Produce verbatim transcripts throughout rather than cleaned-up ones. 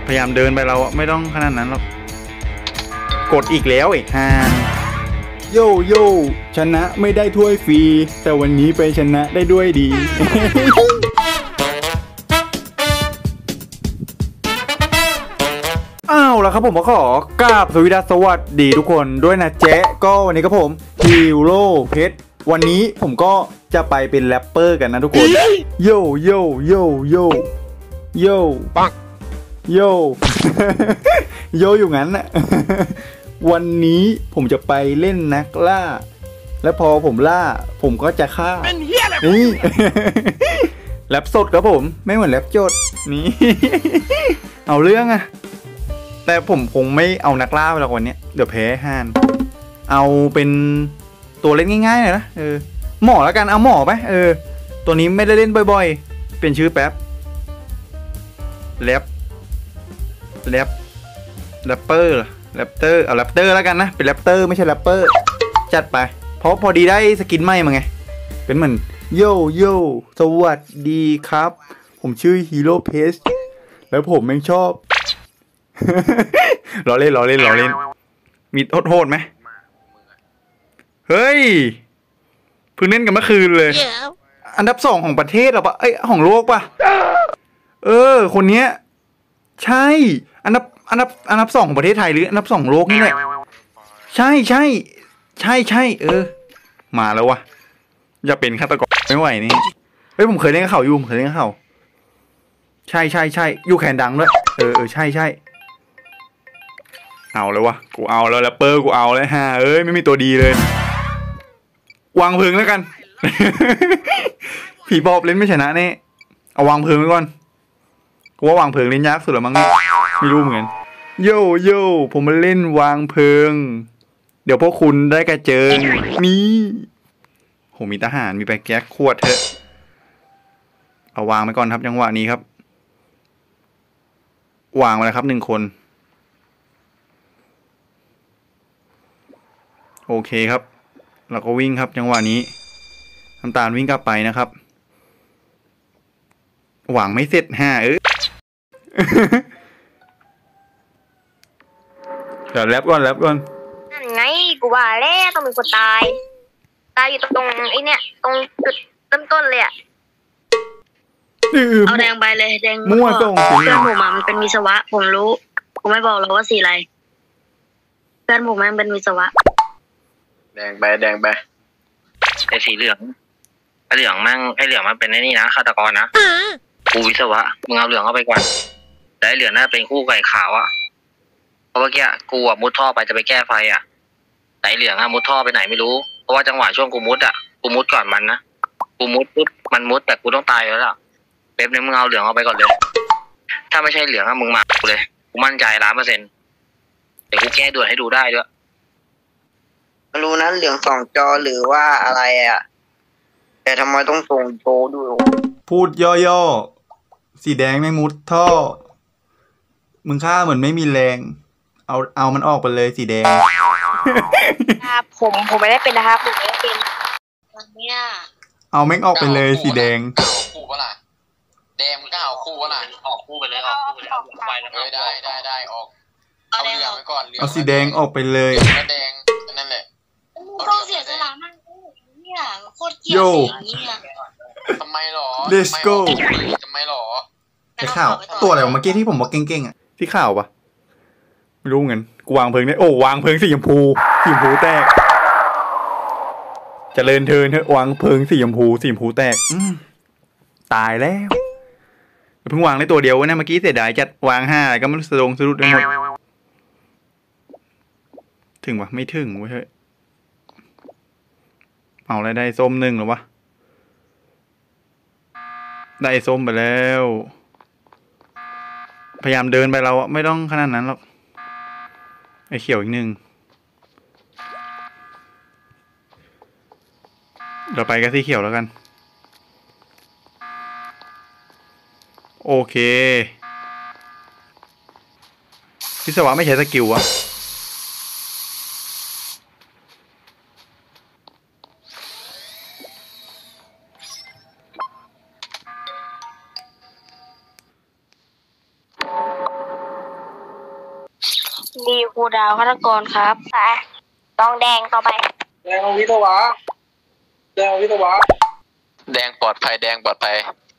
พยายามเดินไปเราไม่ต้องขนาดนั้นหรอกกดอีกแล้วอีกฮานโยโย่ชนะไม่ได้ถ้วยฟรีแต่วันนี้ไปชนะได้ด้วยดี อ้าวแล้วครับผมก็ขอกราบสวัสดีทุกคนด้วยนะเจ๊ก็วันนี้ก็ผมฮีโร่เพชรวันนี้ผมก็จะไปเป็นแรปเปอร์กันนะทุกคนโยโยโยโยโยปักโย โยอยู่งั้นนะ วันนี้ผมจะไปเล่นนักล่าและพอผมล่าผมก็จะฆ่านี่ แรปสดครับผมไม่เหมือนแรปจดนี่ เอาเรื่องอะแต่ผมคงไม่เอานักล่าไปหรอกวันนี้เดี๋ยวแพ้ฮานเอาเป็นตัวเล่นง่ายๆเลยนะเออหมอแล้วกันเอาหมอไปเออตัวนี้ไม่ได้เล่นบ่อยๆเป็นชื่อแป๊บแรปแรปแรปเปอร์แรปเตอร์เอาแรปเตอร์แล้วกันนะเป็นแรปเตอร์ไม่ใช่แรปเปอร์จัดไปเพราะพอดีได้สกินใหม่มาไงเป็นเหมือนโยโย่สวัสดีครับผมชื่อฮีโร่เพสแล้วผมแม่งชอบล้อเล่นล้อเล่นล้อเล่นมีโทษโทษไหมเฮ้ยเพิ่งเล่นกันเมื่อคืนเลย yeah. อันดับสองของประเทศหรอปะเอ้ยของโลกปะเออคนเนี้ยใช่อันดับอันดับอันดับสองของประเทศไทยหรืออันดับสองโลกนี่แหละใช่ใช่ใช่ใช่เออมาแล้ววะอย่าเป็นฆาตกรไม่ไหวนี่เฮ้ยผมเคยเล่นกับเขาอยู่ผมเคยเล่นกับเขาใช่ใช่ใช่อยู่แขนดังด้วยเออเออใช่ใช่เอาเลยวะกูเอาแล้วแรปเปอร์กูเอาแล้วฮะเอ้ยไม่มีตัวดีเลยวางเพลิงแล้วกัน ผีปอบเล่นไม่ชนะเนี่ยเอาวางเพลิงไว้ก่อนกูว่าวางเพลิงเล่นยากสุดแล้วมั้งเนี่ยไม่รู้เหมือนกันโย่โย่ผมมาเล่นวางเพลิงเดี๋ยวพวกคุณได้กระเจิงนี่โหมีทหารมีไปแก๊กขวดเถอะเอาวางไปก่อนครับจังหวะนี้ครับวางมาแล้วครับหนึ่งคนโอเคครับเราก็วิ่งครับจังหวะนี้น้ำตาลวิ่งกลับไปนะครับหวังไม่เสร็จฮ่าเออ เดี๋ยวแรปก่อนแรปก่อนนั่นไงกูว่าแล้วต้องมีคนตายตายอยู่ตรงไอ้เนี่ยตรงจุดต้นต้นเลยอ่ะเอาแดงไปเลยแดงมั่วส่งเพื่อนผมมันเป็นวิศวะผมรู้กูไม่บอกหรอกว่าสีอะไรเพื่อนผมมันเป็นวิศวะแดงไปแดงไปไอ้สีเหลืองไอ้เหลืองมั่งไอ้เหลืองมันเป็นไอ้นี่นะฆาตกรนะกูวิศวะมึงเอาเหลืองเข้าไปก่อนแต่ไอ้เหลืองน่าเป็นคู่ไก่ขาวอ่ะเพราะว่าเกี้ยกูอ่ะมุดท่อไปจะไปแก้ไฟอ่ะแต่ไอ้เหลืองอ่ะมุดท่อไปไหนไม่รู้เพราะว่าจังหวะช่วงกูมุดอ่ะกูมุดก่อนมันนะกูมุดปุ๊บมันมุดแต่กูต้องตายแล้วล่ะเป๊ปเนี่ยมึงเอาเหลืองเอาไปก่อนเลยถ้าไม่ใช่เหลืองอ่ะมึงมากูเลยกูมั่นใจล้านเปอร์เซ็นต์เดี๋ยวกูแก้ด่วนให้ดูได้ด้วยไม่รู้นะเหลืองสองจอหรือว่าอะไรอ่ะแต่ทำไมต้องส่งโชว์ด้วยพูดย่อๆสีแดงไม่มุดท่อมึงฆ่าเหมือนไม่มีแรงเอาเอามันออกไปเลยสีแดงครับผมผมไม่ได้เป็นนะครับผมไม่ได้เป็นวันเนี้ยเอาแม่งออกไปเลยสีแดงคู่ปะล่ะแดงมันก็เอาคู่ปะล่ะออกคู่ไปเลยออกคู่ไปเลยออกไปแล้วเออได้ได้ได้ออกเอาเหลืองไว้ก่อนเอาสีแดงออกไปเลยแดงนั่นแหละต้องเสียสละมากเนี่ยโคตรเกลียดอย่างนี้อ่ะทำไมหรอ Let's go ทำไมหรอไอ้ข่าวตัวอะไรเมื่อกี้ที่ผมบอกเก่งๆอ่ะที่ข่าวปะไม่รู้เงินกูวางเพลิงได้โอ้วางเพลิงสีชมพูสีชมพูแตกจะเลินเทินเถอะวางเพลิงสีชมพูสีชมพูแตกตายแล้วเพิ่งวางได้ตัวเดียวนะเมื่อกี้เสียดายจัดวางห้าก็ไม่รู้สะดงสะดุดไปหมดถึงวะไม่ถึงเว้ยเฮ้ยเอาอะไรได้ส้มหนึ่งหรอวะได้ส้มไปแล้วพยายามเดินไปเราไม่ต้องขนาดนั้นหรอกไอ้เขียวอีกหนึ่งเราไปกันสีเขียวแล้วกันโอเคพิศวะไม่ใช้สกิลวะดีครูดาวฆาตกรครับไปตองแดงต่อไปแดงวิศวะแดงวิศวะแดงปลอดภัยแดงปลอดภัย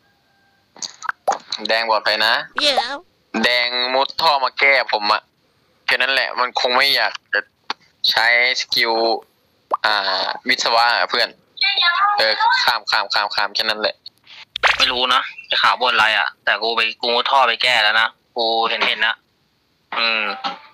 แดงปลอดภัยนะ yeah. แดงมุดท่อมาแก้ผมอะแค่นั้นแหละมันคงไม่อยากจะใช้สกิลอ่าวิศวะเพื่อนเออข้ามข้ามข้ามข้ามแค่นั้นแหละไม่รู้นะไอ้ข่าวบนอะไรอ่ะแต่กูไปกูมุดท่อไปแก้แล้วนะกูเห็นเห็นนะอืม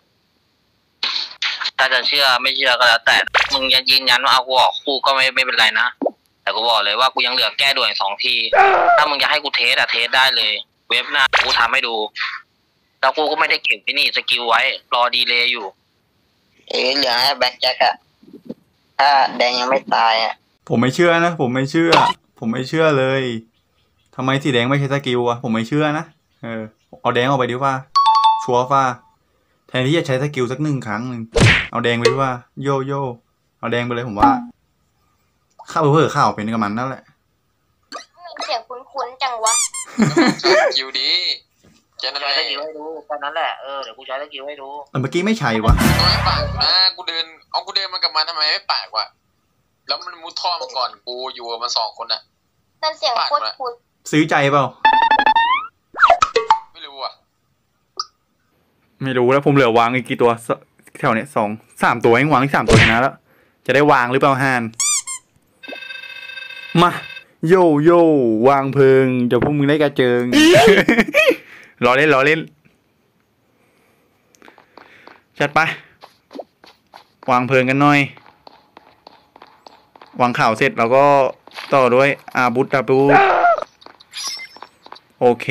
ถ้าจะเชื่อไม่เชื่อก็แล้วแต่มึงยังยืนยันว่าเอากูออกคู่ก็ไม่ไม่เป็นไรนะแต่กูบอกเลยว่ากูยังเหลือแก้ด่วนสองทีถ้ามึงจะให้กูเทสอะเทสได้เลยเว็บหน้ากูทำให้ดูแล้วกูก็ไม่ได้เก็บที่นี่สกิลไว้รอดีเลย์อยู่เอ๋เหลือแบ็คแจ็คอะถ้าแดงยังไม่ตายอะผมไม่เชื่อนะผมไม่เชื่อผมไม่เชื่อเลยทำไมสีแดงไม่ใช้สกิลอะผมไม่เชื่อนะเออเอาแดงออกไปดีว่าชัวร์ฟ้าแทนที่จะใช้สกิลสักหนึ่งครั้งหนึ่งเอาแดงไปดีว่าโยโย่เอาแดงไปเลยผมว่าข้าวเพื่อข้าวเป็นกับมันนั่นแหละเสียงคุ้นๆจังวะสกิลดีจะใช้สกิลให้ดูแค่นั้นแหละเออเดี๋ยวกูใช้สกิลให้ดูเมื่อกี้ไม่ใช่วะไม่ปากนะกูเดินเอากูเดินมากับมันทำไมไม่ปากวะแล้วมันมุดท่อมาก่อนกูอยู่กับมันสองคนอะนั่นเสียงโคตรคุ้นซื้อใจเปล่าไม่รู้อ่ะไม่รู้แล้วผมเหลือวางอีกกี่ตัวแถวเนี้ยสองสามตัวเองวางอีกสามตัวชนะแล้วจะได้วางหรือเปล่าฮานมาโยโย่วางเพลิงเดี๋ยวพวกมึงได้กระเจิง รอเล่นรอเล่นจัดไปวางเพลิงกันหน่อยวางข่าวเสร็จเราก็ต่อด้วยอาบุตตาบูโอเค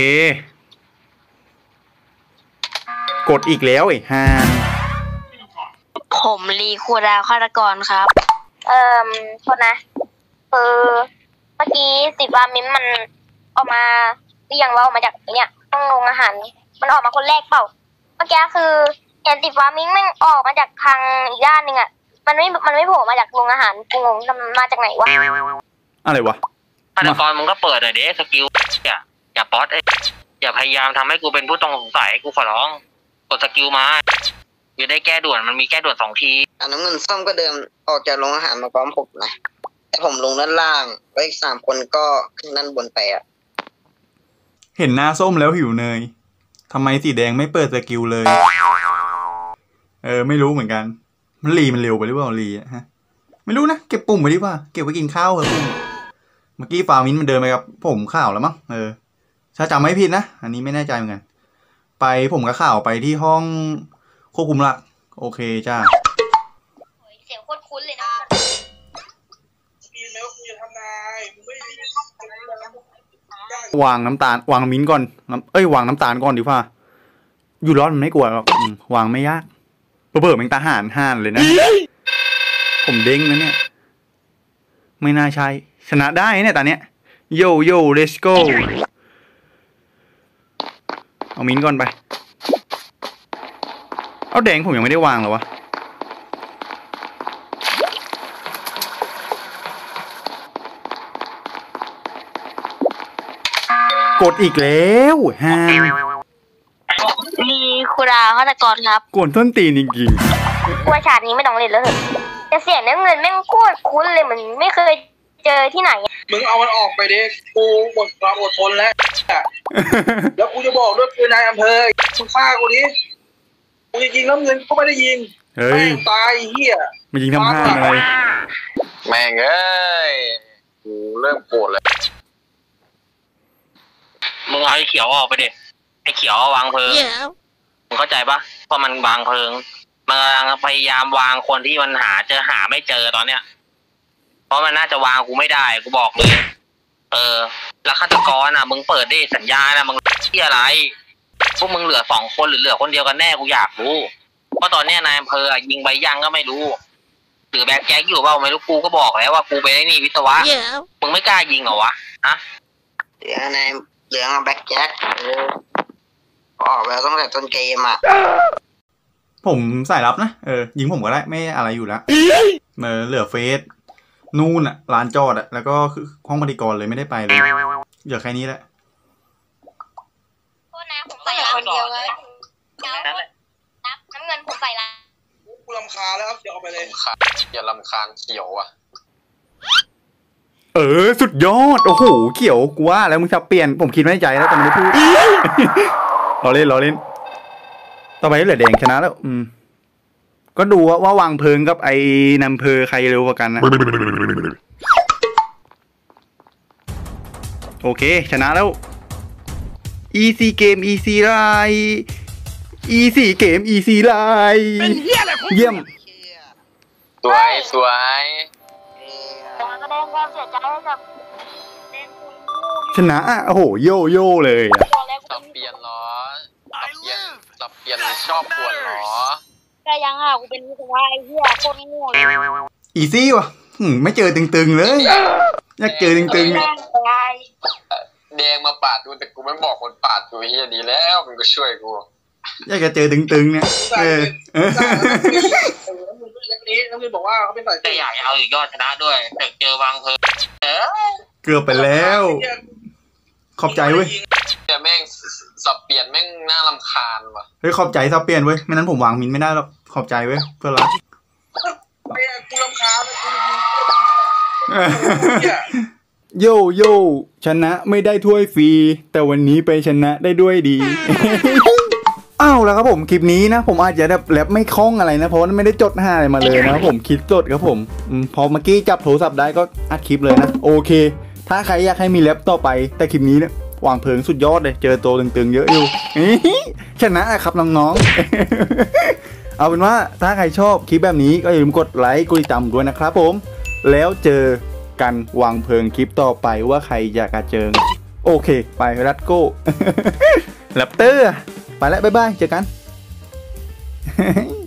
กดอีกแล้วไอ้ฮานผมรีคูดาวฆาตกรครับเอ่อโทษนะเออเมื่อกี้ติดว่ามิ้มมันออกมาหรือยังว่าออกมาจากเนี่ยห้องโรงอาหารมันออกมาคนแรกเปล่าเมื่อกี้คือเห็นติดว่ามิ้มมันออกมาจากทางอีกด้านหนึ่งอ่ะมันไม่มันไม่โผล่มาจากโรงอาหารกูงงมาจากไหนวะอะไรวะฆาตกรมึงก็เปิดหน่อยเด้สกิลอย่าอย่าป๊อตไอ้อย่าพยายามทำให้กูเป็นผู้ต้องสงสัยกูขอร้องกดสกิลมาอย่าได้แก้ด่วนมันมีแก้ด่วนสองทีอันน้ำเงินส้มก็เดินออกจากโรงอาหารมาพร้อมผมนะแต่ผมลงด้านล่างแล้วอีกสามคนก็ขึ้นด้านบนไปอ่ะเห็นหน้าส้มแล้วหิวเนยทำไมสีแดงไม่เปิดสกิลเลยเออไม่รู้เหมือนกันมันรีมันเร็วไปหรือเปล่ารีอะฮะไม่รู้นะเก็บปุ่มไว้ดีกว่าเก็บไว้กินข้าวเหรอปุ่มเมื่อกี้ฟามินมันเดินไปกับผมข้าวแล้วมั้งเออถ้าจำไม่ผิดนะอันนี้ไม่แน่ใจเหมือนกันไปผมกับข้าวไปที่ห้องควบคุมละโอเคจ้าเสียงโคตรคุ้นเลยนะวางน้ำตาลวางมิ้นก่อนเอ้ยวางน้ำตาลก่อนดีกว่าอยู่ร้อนมันไม่กลัวหรอกวางไม่ยากเปิดมันตาห่านห่านเลยนะผมเด้งนะเนี่ยไม่น่าใช่ชนะได้เนี่ยตอนเนี้ยโยโย่ let's go เอามิ้นก่อนไปเอาแดงผมยังไม่ได้วางหรอวะกดอีกแล้วฮะมีครูดาวฆาตกรครับกวนต้นตีนจริงๆกลัวฉากนี้ไม่ต้องเล่นแล้วเหรอจะเสียงน้ำเงินแม่งโคตรคุ้นเลยเหมือนไม่เคยเจอที่ไหนมึงเอามันออกไปดิกูหมดความอดทนแล้วแล้วกูจะบอกด้วยคือนายอำเภอมึงฆ่ากูดิกูจะยิงน้ำเงินก็ไม่ได้ยิงเฮ้ยตายเหี้ยไม่ยิงทำห้าอะไรแม่งเอ้ยกูเริ่มโกรธเลยมึงเอาไอ้เขียวออกไปดิไอ้เขียววางเพลิง yeah. มึงเข้าใจปะเพราะมันวางเพลิงมันกำลังพยายามวางคนที่มันหาเจอหาไม่เจอตอนเนี้ยเพราะมันน่าจะวางกูไม่ได้กูบอกเลยเออแล้วฆาตกรอ่ะมึงเปิดได้สัญญาณนะมึงที่อะไรพวกมึงเหลือสองคนหรือเหลือคนเดียวกันแน่กูอยากรู้เพราะตอนเนี้ยนายอำเภอยิงใบยังก็ไม่รู้หรือแบ็คแจ็คอยู่เปล่าไม่รู้กูก็บอกแล้วว่ากูไปไอ้นี่วิศวะ yeah. มึงไม่กล้ายิงเหรอวะฮะเหลือนายเหลือแบ็คแจ็คออกแล้วต้องแต่ต้นเกมอ่ะผมสายลับนะเออยิงผมก็ได้ไม่อะไรอยู่แล้วเออเหลือเฟสนู่นอ่ะร้านจอดอ่ะแล้วก็คือห้องบริกรเลยไม่ได้ไปเลยเหลือแค่นี้แหละโทษนะผมก็เหลือคนเดียวเลยนับน้ำเงิงินผมใส่ละกูรำคาญแล้วครับเดี๋ยวเอาไปเลยลำคาญอย่าลำคาญเขียวอ่ะเออสุดยอดโอ้โหเขียวกูว่าแล้วมึงจะเปลี่ยนผมคิดไม่ในใจแล้วแต่ไม่ได้พูด รอเล่นรอเล่นต่อไปเหลือแดงชนะแล้วอืมก็ดูว่าว่าวางเพลิงกับไอ้นำเพอใครเร็วกว่ากันนะโอเคชนะแล้ว easy game easy ไล easy game easy ไลเยี่ยมสวยสวยขอแสดงความเสียใจให้กับแดงคุณชนะอ่ะโอ้โหโยโย่เลยอะบอกแล้วสับเปลี่ยนเหรอสับเปลี่ยนสับเปลี่ยนชอบควรเหรอแต่ยังอ่ะกูเป็นวิศวะไอ้เหี้ยโคตรโง่เลยอีซี่ว่ะหืมไม่เจอตึงๆเลยอยากเจอตึงๆเนี่ยตายแดงมาปาดดูแต่กูไม่บอกคนปาดกูเฮียดีแล้วมันก็ช่วยกูอยากจะเจอตึงๆเนี่ยเออเออแล้วมึงก็อย่างนี้แล้วมึงบอกว่าเขาเป็นสายแต่อยากเอาอีกยอดชนะด้วยแต่เจอวางเพลิงเออเกือบไปแล้ว ขอบใจเว้ยแต่แม่งสับเปลี่ยนแม่งน่ารำคาญว่ะเฮ้ยขอบใจซับเปลี่ยนเว้ยไม่นั้นผมวางมินไม่ได้หรอกขอบใจเว้ยเพื่อนรักไอ้กูรำคาญกูโยโย่ชนะไม่ได้ถ้วยฟรีแต่วันนี้ไปชนะได้ด้วยดี อ้าวแล้วครับผมคลิปนี้นะผมอาจจะแบบแรปไม่คล่องอะไรนะเพราะว่าไม่ได้จดหาอะไรมาเลยนะครับผมคิดจดครับผมอมพอเมื่อกี้จับโทรศัพท์ได้ก็อัดคลิปเลยนะโอเคถ้าใครอยากให้มีแรปต่อไปแต่คลิปนี้เนี่ยวางเพลิงสุดยอดเลยเจอตัวตึงๆเยอะอยู่ ชนะครับน้องๆ เอาเป็นว่าถ้าใครชอบคลิปแบบนี้ก็อย่าลืมกดไลค์กดติดตามด้วยนะครับผมแล้วเจอกันวางเพลิงคลิปต่อไปว่าใครอยากกระเจิงโอเคไปรัดโก้ แรปเตอร์ไปแล้วบ๊ายบายเจอกัน